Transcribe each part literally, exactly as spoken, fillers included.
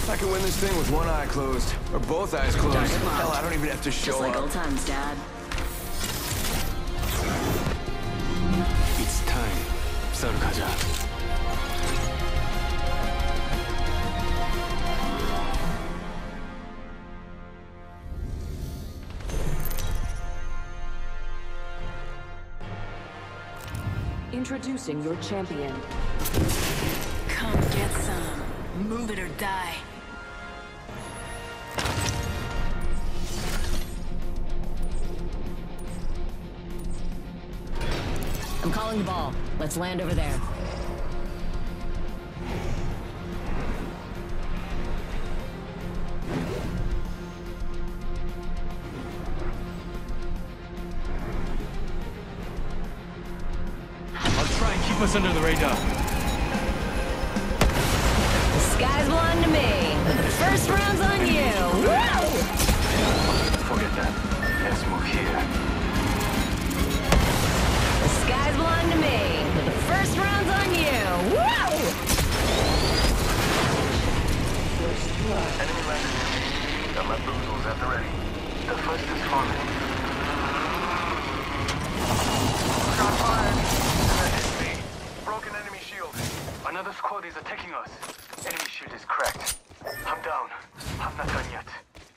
I can win this thing with one eye closed. Or both eyes closed. Hell, I don't even have to show Just like up. old times, Dad. It's time. 싸우러 가자. Introducing your champion. Come get some. Move it or die. I'm calling the ball. Let's land over there. Try and keep us under the radar. The skies belong to me, but the first round's on you. Woo! Forget that. Let's move here. The skies belong to me, but the first round's on you. Woo! Enemy landed. Got my boozles at the ready. The first is forming. Shot fired. Broken enemy shield. Another squad is attacking us. Enemy shield is cracked. I'm down. I'm not done yet.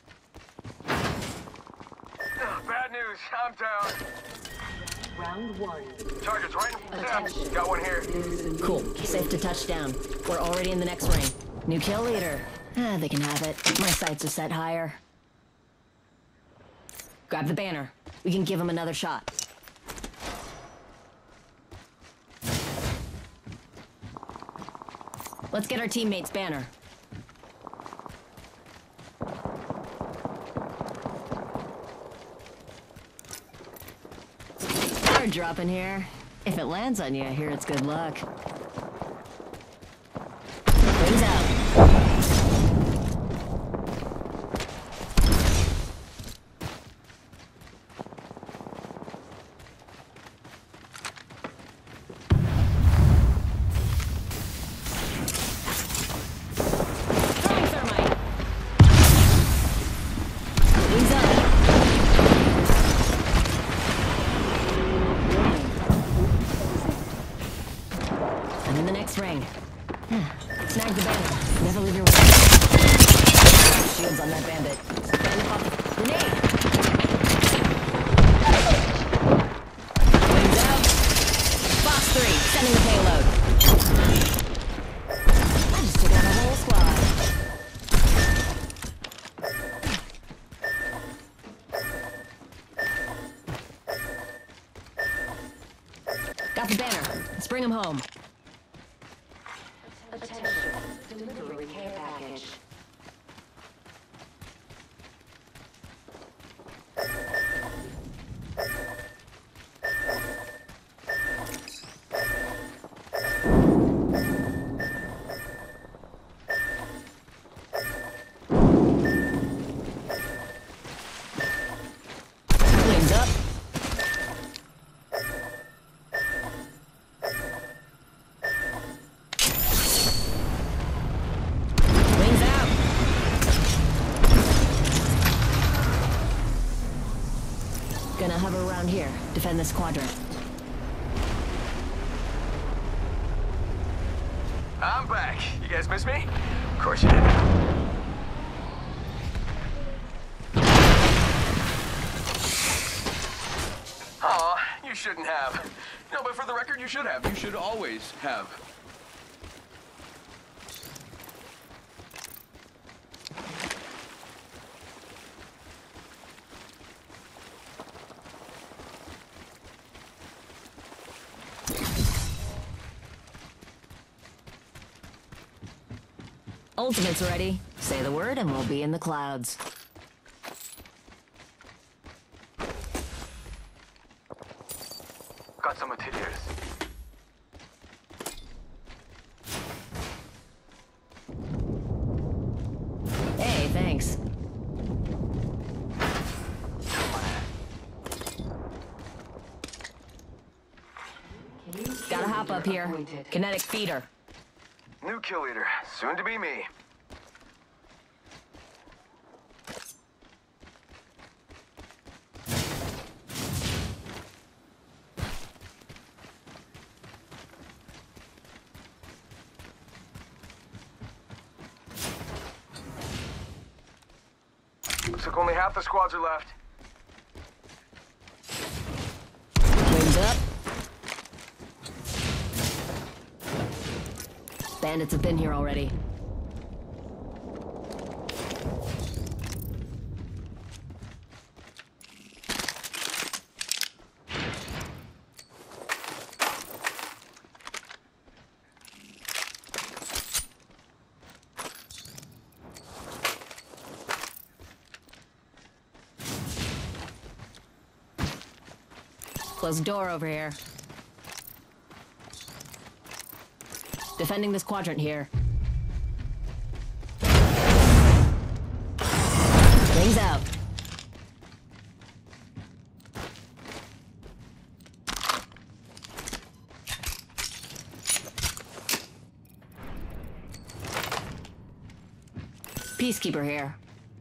Ugh, bad news. I'm down. Round one. Target's right in yeah, got one here. Cool. Safe to touch down. We're already in the next ring. New kill leader. Ah, they can have it. My sights are set higher. Grab the banner. We can give them another shot. Let's get our teammate's banner. Hard drop in here. If it lands on you, I hear it's good luck. Wings out. I'm in the next ring. Snag the bandit. Never leave your way. Shields on that bandit. Bandit pop. Grenade! Wings out. Box three, sending the payload. I just took out a whole squad. Got the banner. Let's bring him home. Attention. Delivery care package. Wings up. Wings out. Gonna hover around here. Defend this quadrant. I'm back. You guys miss me? Of course you did. Aw, you shouldn't have. No, but for the record, you should have. You should always have. Ultimate's ready. Say the word and we'll be in the clouds. Got some materials. Hey, thanks. Gotta hop up here. Kinetic feeder. New kill leader, soon to be me. Looks like only half the squads are left. Wings up. Bandits have been here already. Closed door over here. Defending this quadrant here. Rings out. Peacekeeper here.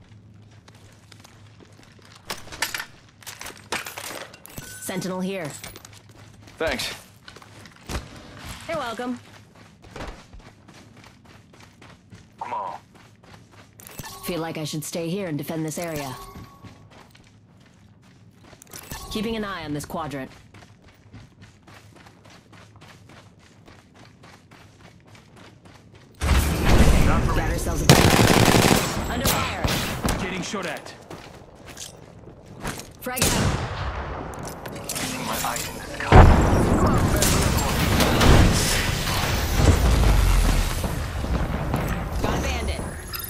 Sentinel here. Thanks. You're welcome. Come on. Feel like I should stay here and defend this area. Keeping an eye on this quadrant. Got ourselves a under fire. Getting shot at. Frag out. Keeping my eyes in the sky. Got a bandit.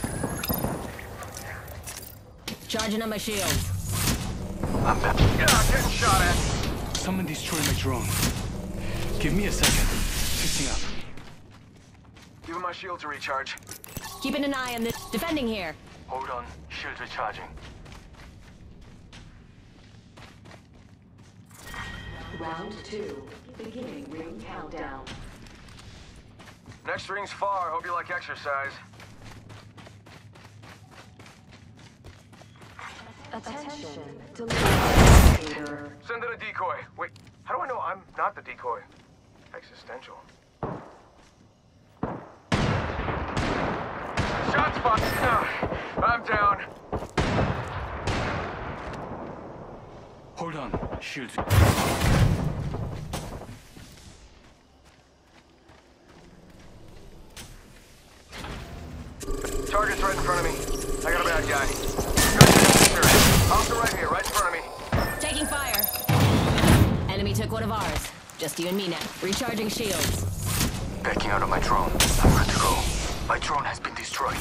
Charging on my shields. I'm back. Yeah, getting shot at. Someone destroyed my drone. Give me a second. Fixing up. Giving my shield to recharge. Keeping an eye on this. Defending here. Hold on. Shield recharging. Round two. Beginning ring countdown. Next ring's far. Hope you like exercise. Attention. Delivery. Send in a decoy. Wait, how do I know I'm not the decoy? Existential. Shots fired. No, I'm down. Hold on. Shield. Target's right in front of me. I got a bad guy. Off the right here, right in front of me. Taking fire. Enemy took one of ours. Just you and me now. Recharging shields. Backing out of my drone. I'm good to go. My drone has been destroyed.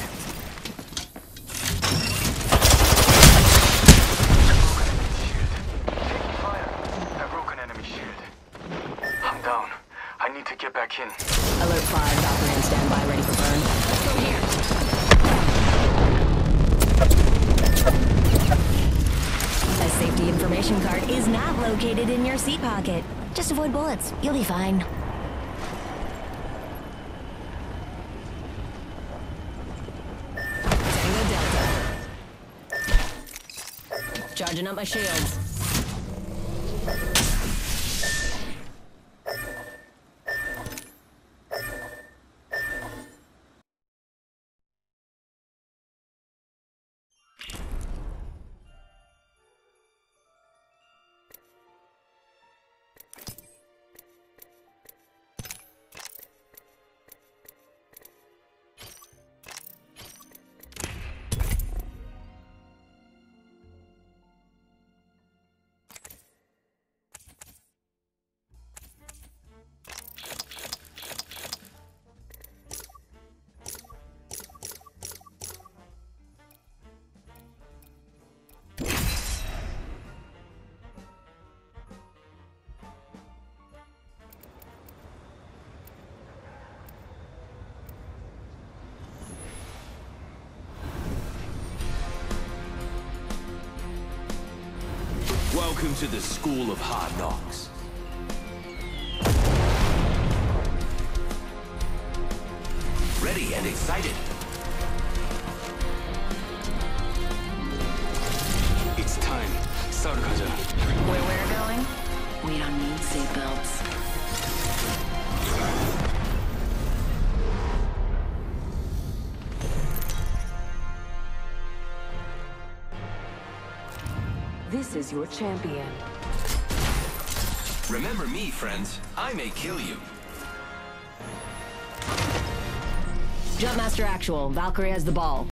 Taking fire. I broke an enemy shield. I'm down. I need to get back in. Alert five. Doppler in standby, ready for burn. Let's go here. A safety information card is not located in your seat pocket. Just avoid bullets. You'll be fine. Tango Delta. Charging up my shields. Welcome to the School of Hard Knocks. Ready and excited. It's time. 싸우러 가자. Where we're going, we don't need seatbelts. This is your champion. Remember me, friends. I may kill you. Jumpmaster Actual. Valkyrie has the ball.